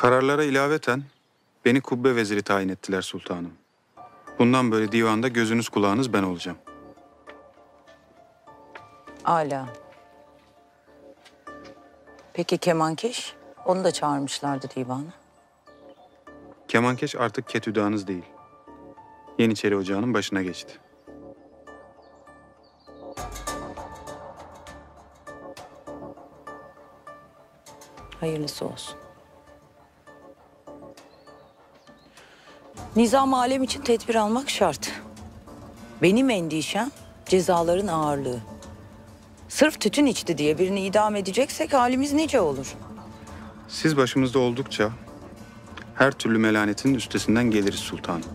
Kararlara ilaveten beni kubbe veziri tayin ettiler sultanım. Bundan böyle divanda gözünüz kulağınız ben olacağım. Âlâ. Peki kemankeş? Onu da çağırmışlardı divana. Kemankeş artık ketüdanız değil. Yeniçeri Ocağı'nın başına geçti. Hayırlısı olsun. Nizam alem için tedbir almak şart. Benim endişem cezaların ağırlığı. Sırf tütün içti diye birini idam edeceksek halimiz nice olur. Siz başımızda oldukça her türlü melanetin üstesinden geliriz sultanım.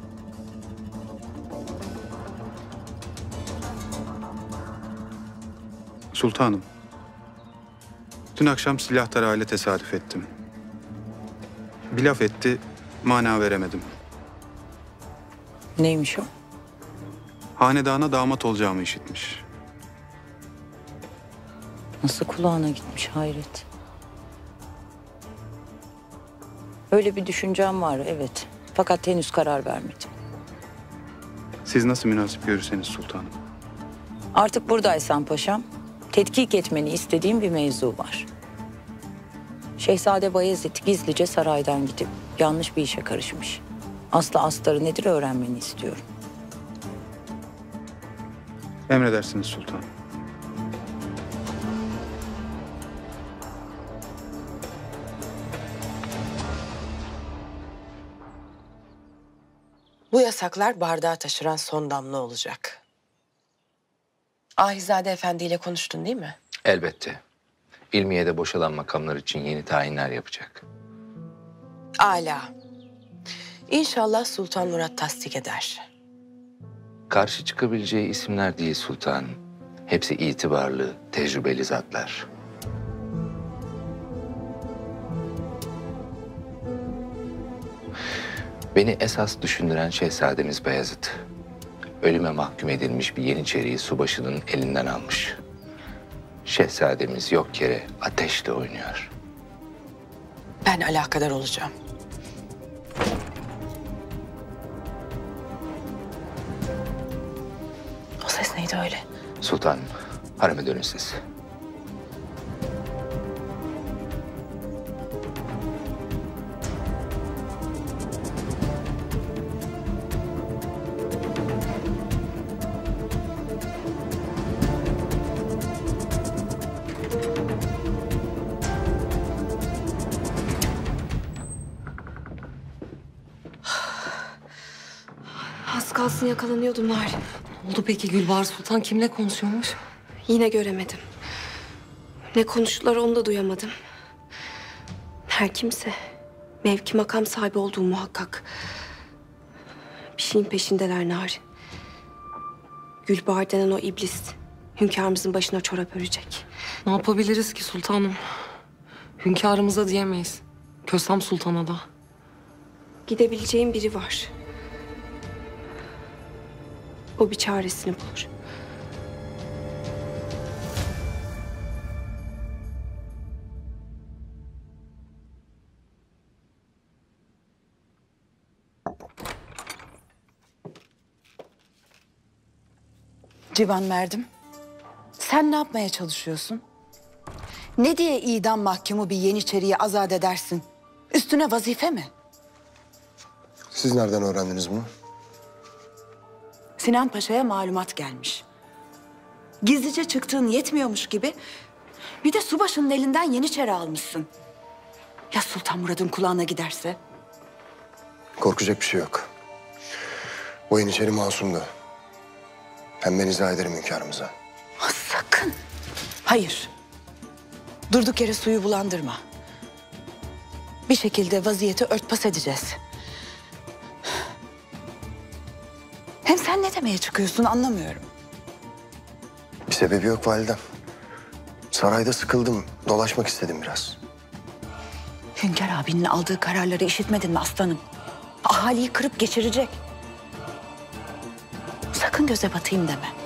Sultanım, dün akşam silahtar ile tesadüf ettim. Bir laf etti, mana veremedim. Neymiş o? Hanedana damat olacağımı işitmiş. Nasıl kulağına gitmiş hayret. Öyle bir düşüncem var evet. Fakat henüz karar vermedim. Siz nasıl münasip görürseniz sultanım. Artık buradaysan paşam, tetkik etmeni istediğim bir mevzu var. Şehzade Bayezid gizlice saraydan gidip yanlış bir işe karışmış. Aslı astarı nedir öğrenmeni istiyorum. Emredersiniz sultanım. Bu yasaklar bardağı taşıran son damla olacak. Ahizade Efendi ile konuştun değil mi? Elbette. İlmiye'de boşalan makamlar için yeni tayinler yapacak. Âlâ. İnşallah Sultan Murat tasdik eder. Karşı çıkabileceği isimler değil sultanım. Hepsi itibarlı, tecrübeli zatlar. Beni esas düşündüren Şehzademiz Bayezid. Ölüme mahkum edilmiş bir Yeniçeriyi subaşının elinden almış. Şehzademiz yok yere ateşle oynuyor. Ben alakadar olacağım. O ses neydi öyle? Sultanım, hareme dönün siz. Az kalsın yakalanıyordum Narin. Ne oldu peki Gülbahar Sultan kimle konuşuyormuş? Yine göremedim. Ne konuştular onu da duyamadım. Her kimse mevki makam sahibi olduğu muhakkak. Bir şeyin peşindeler Narin. Gülbahar denen o iblis hünkârımızın başına çorap örecek. Ne yapabiliriz ki sultanım? Hünkârımıza diyemeyiz. Kösem Sultan'a da. Gidebileceğim biri var. O bir çaresini bulur. Civan Merdim, sen ne yapmaya çalışıyorsun? Ne diye idam mahkumu bir Yeniçeriyi azat edersin? Üstüne vazife mi? Siz nereden öğrendiniz bunu? Sinan Paşa'ya malumat gelmiş. Gizlice çıktığın yetmiyormuş gibi bir de subaşının elinden Yeniçeri almışsın. Ya Sultan Murad'ın kulağına giderse? Korkacak bir şey yok. O Yeniçeri masumdu. Hem ben izah ederim hünkârımıza. Sakın. Hayır. Durduk yere suyu bulandırma. Bir şekilde vaziyeti örtbas edeceğiz. Hem sen ne demeye çıkıyorsun anlamıyorum. Bir sebebi yok validem. Sarayda sıkıldım, dolaşmak istedim biraz. Hünkâr abinin aldığı kararları işitmedin mi aslanım? Ahaliyi kırıp geçirecek. Sakın göze batayım deme.